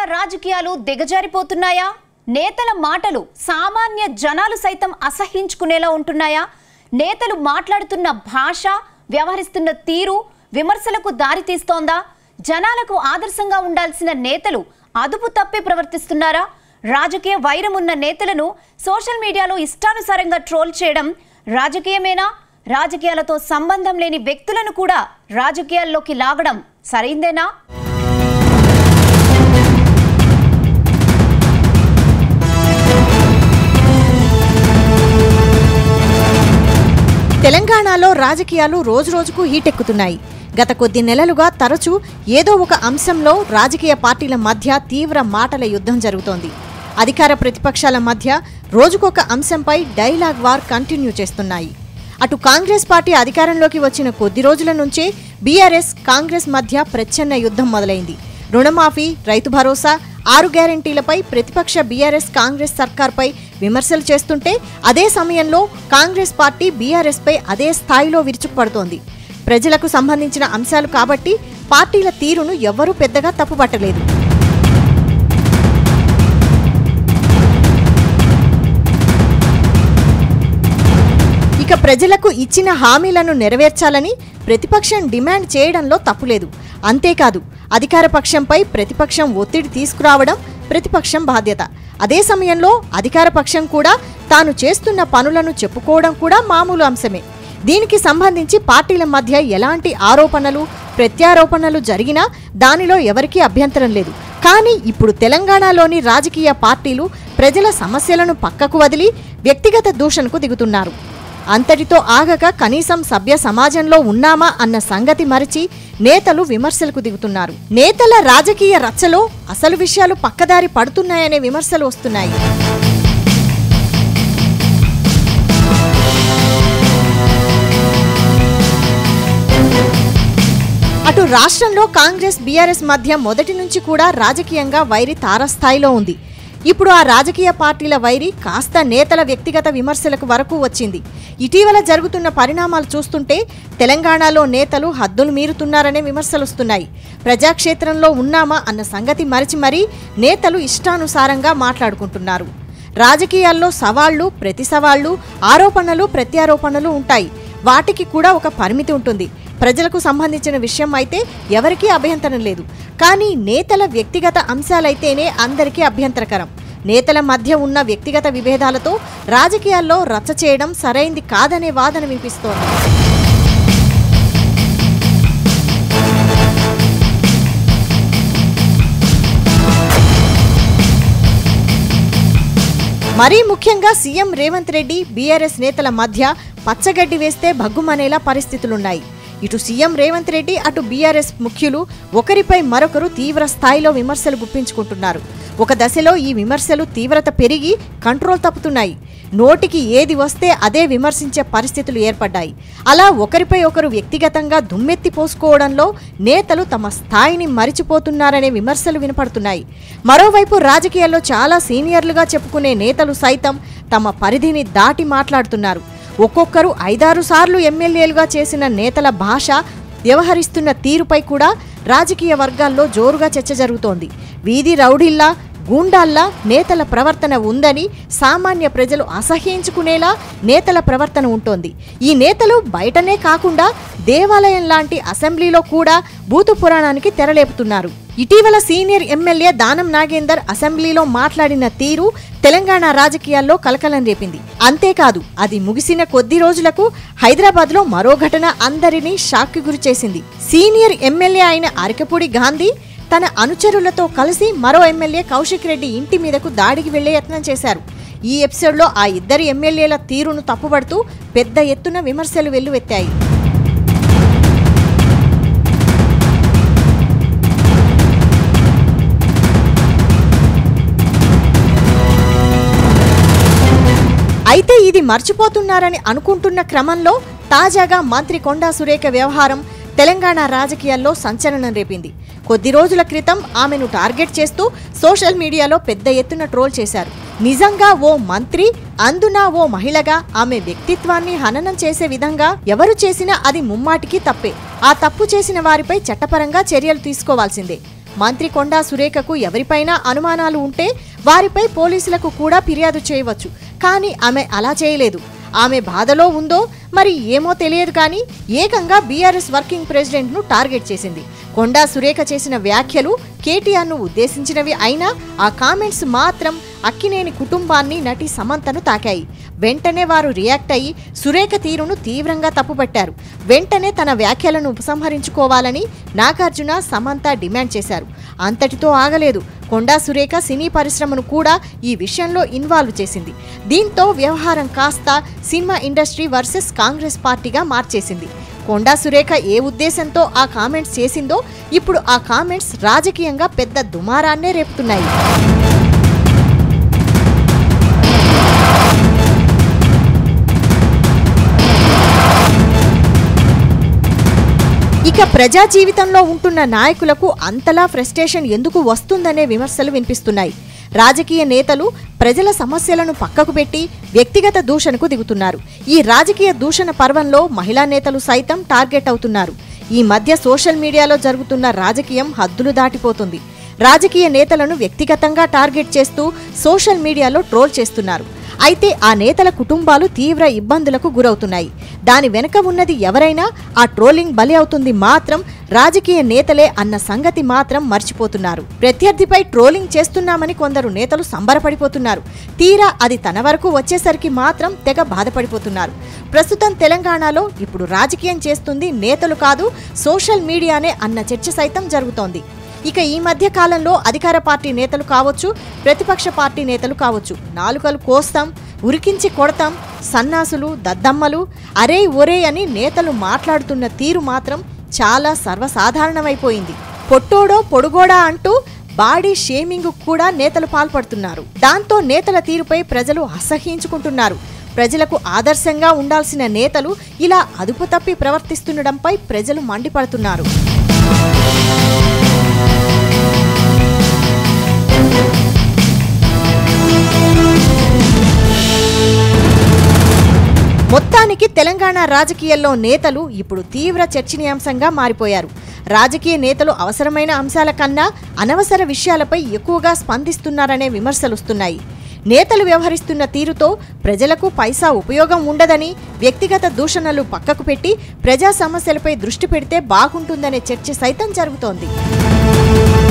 రాజకీయాలు దిగజారిపోతున్నాయా? నేతల మాటలు సామాన్య జనాలు సైతం అసహించుకునేలా ఉంటున్నాయా? నేతలు మాట్లాడుతున్న భాష, వ్యవహరిస్తున్న తీరు విమర్శలకు దారి తీస్తోందా? జనాలకు ఆదర్శంగా ఉండాల్సిన నేతలు అదుపు తప్పి ప్రవర్తిస్తున్నారా? రాజకీయ వైరం ఉన్న నేతలను సోషల్ మీడియాలో ఇష్టానుసారంగా ట్రోల్ చేయడం రాజకీయమేనా? రాజకీయాలతో సంబంధం లేని వ్యక్తులను కూడా రాజకీయాల్లోకి లాగడం సరైందేనా? తెలంగాణలో రాజకీయాలు రోజురోజుకు హీటెక్కుతున్నాయి. గత కొద్ది నెలలుగా తరచూ ఏదో ఒక అంశంలో రాజకీయ పార్టీల మధ్య తీవ్ర మాటల యుద్ధం జరుగుతోంది. అధికార ప్రతిపక్షాల మధ్య రోజుకొక అంశంపై డైలాగ్ వార్ కంటిన్యూ చేస్తున్నాయి. అటు కాంగ్రెస్ పార్టీ అధికారంలోకి వచ్చిన కొద్ది రోజుల నుంచే బీఆర్ఎస్ కాంగ్రెస్ మధ్య ప్రచ్ఛన్న యుద్ధం మొదలైంది. రుణమాఫీ, రైతు భరోసా, 6 గ్యారెంటీలపై ప్రతిపక్ష బీఆర్ఎస్ కాంగ్రెస్ సర్కార్పై విమర్శలు చేస్తుంటే అదే సమయంలో కాంగ్రెస్ పార్టీ బీఆర్ఎస్ పై అదే స్థాయిలో విరుచుకుపడుతోంది. ప్రజలకు సంబంధించిన అంశాలు కాబట్టి పార్టీల తీరును ఎవ్వరూ పెద్దగా తప్పుపట్టలేదు. ఇక ప్రజలకు ఇచ్చిన హామీలను నెరవేర్చాలని ప్రతిపక్షం డిమాండ్ చేయడంలో తప్పులేదు. అంతేకాదు, అధికార పక్షంపై ప్రతిపక్షం ఒత్తిడి తీసుకురావడం ప్రతిపక్షం బాధ్యత. అదే సమయంలో అధికార పక్షం కూడా తాను చేస్తున్న పనులను చెప్పుకోవడం కూడా మామూలు అంశమే. దీనికి సంబంధించి పార్టీల మధ్య ఎలాంటి ఆరోపణలు, ప్రత్యారోపణలు జరిగినా దానిలో ఎవరికీ అభ్యంతరం లేదు. కానీ ఇప్పుడు తెలంగాణలోని రాజకీయ పార్టీలు ప్రజల సమస్యలను పక్కకు వదిలి వ్యక్తిగత దూషణకు దిగుతున్నారు. అంతటితో ఆగక కనీసం సభ్య సమాజంలో ఉన్నామా అన్న సంగతి మరిచి నేతలు విమర్శలకు దిగుతున్నారు. నేతల రాజకీయ రచ్చలో అసలు విషయాలు పక్కదారి పడుతున్నాయనే విమర్శలు వస్తున్నాయి. అటు రాష్ట్రంలో కాంగ్రెస్ బీఆర్ఎస్ మధ్య మొదటి నుంచి కూడా రాజకీయంగా వైరి తారస్థాయిలో ఉంది. ఇప్పుడు ఆ రాజకీయ పార్టీల వైరి కాస్త నేతల వ్యక్తిగత విమర్శలకు వరకు వచ్చింది. ఇటీవల జరుగుతున్న పరిణామాలు చూస్తుంటే తెలంగాణలో నేతలు హద్దులు మీరుతున్నారనే విమర్శలు వస్తున్నాయి. ప్రజాక్షేత్రంలో ఉన్నామా అన్న సంగతి మరిచి మరీ నేతలు ఇష్టానుసారంగా మాట్లాడుకుంటున్నారు. రాజకీయాల్లో సవాళ్లు, ప్రతి సవాళ్లు, ఆరోపణలు, ప్రత్యారోపణలు ఉంటాయి. వాటికి కూడా ఒక పరిమితి ఉంటుంది. ప్రజలకు సంబంధించిన విషయం అయితే ఎవరికీ అభ్యంతరం లేదు. కానీ నేతల వ్యక్తిగత అంశాలైతేనే అందరికీ అభ్యంతరకరం. నేతల మధ్య ఉన్న వ్యక్తిగత విభేదాలతో రాజకీయాల్లో రచ్చ చేయడం సరైంది కాదనే వాదన వినిపిస్తోంది. మరీ ముఖ్యంగా సీఎం రేవంత్ రెడ్డి, బీఆర్ఎస్ నేతల మధ్య పచ్చగడ్డి వేస్తే భగ్గుమనేలా పరిస్థితులున్నాయి. ఇటు సీఎం రేవంత్ రెడ్డి, అటు బీఆర్ఎస్ ముఖ్యులు ఒకరిపై మరొకరు తీవ్ర స్థాయిలో విమర్శలు గుప్పించుకుంటున్నారు. ఒక దశలో ఈ విమర్శలు తీవ్రత పెరిగి కంట్రోల్ తప్పుతున్నాయి. నోటికి ఏది వస్తే అదే విమర్శించే పరిస్థితులు ఏర్పడ్డాయి. అలా ఒకరిపై ఒకరు వ్యక్తిగతంగా దుమ్మెత్తి పోసుకోవడంలో నేతలు తమ స్థాయిని మరిచిపోతున్నారనే విమర్శలు వినపడుతున్నాయి. మరోవైపు రాజకీయాల్లో చాలా సీనియర్లుగా చెప్పుకునే నేతలు సైతం తమ పరిధిని దాటి మాట్లాడుతున్నారు. ఒక్కొక్కరు 5-6 సార్లు ఎమ్మెల్యేలుగా చేసిన నేతల భాష, వ్యవహరిస్తున్న తీరుపై కూడా రాజకీయ వర్గాల్లో జోరుగా చర్చ జరుగుతోంది. వీధి రౌడీల్లా, గూండాల్లా నేతల ప్రవర్తన ఉందని సామాన్య ప్రజలు అసహ్యించుకునేలా నేతల ప్రవర్తన ఉంటోంది. ఈ నేతలు బయటనే కాకుండా దేవాలయం లాంటి అసెంబ్లీలో కూడా భూతు పురాణానికి తెరలేపుతున్నారు. ఇటీవల సీనియర్ ఎమ్మెల్యే దానం నాగేందర్ అసెంబ్లీలో మాట్లాడిన తీరు తెలంగాణ రాజకీయాల్లో కలకలం రేపింది. అంతేకాదు, అది ముగిసిన కొద్ది రోజులకు హైదరాబాద్లో మరో ఘటన అందరినీ షాక్కి గురిచేసింది. సీనియర్ ఎమ్మెల్యే అయిన అరకపూడి గాంధీ తన అనుచరులతో కలిసి మరో ఎమ్మెల్యే కౌశిక్ రెడ్డి ఇంటి మీదకు దాడికి వెళ్లే యత్నం చేశారు. ఈ ఎపిసోడ్లో ఆ ఇద్దరి ఎమ్మెల్యేల తీరును తప్పుపడుతూ పెద్ద ఎత్తున విమర్శలు వెల్లువెత్తాయి. అయితే ఇది మర్చిపోతున్నారని అనుకుంటున్న క్రమంలో తాజాగా మంత్రి కొండా సురేఖ వ్యవహారం తెలంగాణ రాజకీయాల్లో సంచలనం రేపింది. కొద్ది రోజుల క్రితం ఆమెను టార్గెట్ చేస్తూ సోషల్ మీడియాలో పెద్ద ఎత్తున ట్రోల్ చేశారు. నిజంగా ఓ మంత్రి, అందున ఓ మహిళగా ఆమె వ్యక్తిత్వాన్ని హననం చేసే విధంగా ఎవరు చేసినా అది ముమ్మాటికి తప్పే. ఆ తప్పు చేసిన వారిపై చట్టపరంగా చర్యలు తీసుకోవాల్సిందే. మంత్రి కొండా సురేఖకు ఎవరిపైనా అనుమానాలు ఉంటే వారిపై పోలీసులకు కూడా ఫిర్యాదు చేయవచ్చు. కానీ ఆమె అలా చేయలేదు. ఆమె బాధలో ఉందో మరి ఏమో తెలియదు కానీ ఏకంగా బీఆర్ఎస్ వర్కింగ్ ప్రెసిడెంట్ను టార్గెట్ చేసింది. కొండా సురేఖ చేసిన వ్యాఖ్యలు కేటీఆర్ను ఉద్దేశించినవి అయినా ఆ కామెంట్స్ మాత్రం అక్కినేని కుటుంబాన్ని, నటి సమంతను తాకాయి. వెంటనే వారు రియాక్ట్ అయ్యి సురేఖ తీరును తీవ్రంగా తప్పుపట్టారు. వెంటనే తన వ్యాఖ్యలను ఉపసంహరించుకోవాలని నాగార్జున, సమంత డిమాండ్ చేశారు. అంతటితో ఆగలేదు. కొండా సురేఖ సినీ పరిశ్రమను కూడా ఈ విషయంలో ఇన్వాల్వ్ చేసింది. దీంతో వ్యవహారం కాస్త సినిమా ఇండస్ట్రీ వర్సెస్ కాంగ్రెస్ పార్టీగా మార్చేసింది. కొండా సురేఖ ఏ ఉద్దేశంతో ఆ కామెంట్స్ చేసిందో ఇప్పుడు ఆ కామెంట్స్ రాజకీయంగా పెద్ద దుమారాన్నే రేపుతున్నాయి. ఇక ప్రజా జీవితంలో ఉంటున్న నాయకులకు అంతలా ఫ్రస్ట్రేషన్ ఎందుకు వస్తుందనే విమర్శలు వినిపిస్తున్నాయి. రాజకీయ నేతలు ప్రజల సమస్యలను పక్కకు పెట్టి వ్యక్తిగత దూషణకు దిగుతున్నారు. ఈ రాజకీయ దూషణ పర్వంలో మహిళా నేతలు సైతం టార్గెట్ అవుతున్నారు. ఈ మధ్య సోషల్ మీడియాలో జరుగుతున్న రాజకీయం హద్దులు దాటిపోతుంది. రాజకీయ నేతలను వ్యక్తిగతంగా టార్గెట్ చేస్తూ సోషల్ మీడియాలో ట్రోల్ చేస్తున్నారు. అయితే ఆ నేతల కుటుంబాలు తీవ్ర ఇబ్బందులకు గురవుతున్నాయి. దాని వెనుక ఉన్నది ఎవరైనా ఆ ట్రోలింగ్ బలి అవుతుంది మాత్రం రాజకీయ నేతలే అన్న సంగతి మాత్రం మర్చిపోతున్నారు. ప్రత్యర్థిపై ట్రోలింగ్ చేస్తున్నామని కొందరు నేతలు సంబరపడిపోతున్నారు. తీరా అది తన వరకు వచ్చేసరికి మాత్రం తెగ బాధపడిపోతున్నారు. ప్రస్తుతం తెలంగాణలో ఇప్పుడు రాజకీయం చేస్తుంది నేతలు కాదు సోషల్ మీడియానే అన్న చర్చ సైతం జరుగుతోంది. ఇక ఈ మధ్య కాలంలో అధికార పార్టీ నేతలు కావచ్చు, ప్రతిపక్ష పార్టీ నేతలు కావచ్చు, నాలుకలు కోస్తాం, ఉరికించి కొడతాం, సన్నాసులు, దద్దమ్మలు, అరే ఒరే అని నేతలు మాట్లాడుతున్న తీరు మాత్రం చాలా సర్వసాధారణమైపోయింది. పొట్టోడో పొడుగోడా అంటూ బాడీ షేమింగ్ కూడా నేతలు పాల్పడుతున్నారు. దాంతో నేతల తీరుపై ప్రజలు అసహ్యించుకుంటున్నారు. ప్రజలకు ఆదర్శంగా ఉండాల్సిన నేతలు ఇలా అదుపు తప్పి ప్రవర్తిస్తుండడంపై ప్రజలు మండిపడుతున్నారు. మొత్తానికి తెలంగాణ రాజకీయాల్లో నేతలు ఇప్పుడు తీవ్ర చర్చనీయాంశంగా మారిపోయారు. రాజకీయ నేతలు అవసరమైన అంశాల కన్నా అనవసర విషయాలపై ఎక్కువగా స్పందిస్తున్నారనే విమర్శలుస్తున్నాయి. నేతలు వ్యవహరిస్తున్న తీరుతో ప్రజలకు పైసా ఉపయోగం ఉండదని, వ్యక్తిగత దూషణలు పక్కకు పెట్టి ప్రజా సమస్యలపై దృష్టి పెడితే బాగుంటుందనే చర్చ సైతం జరుగుతోంది.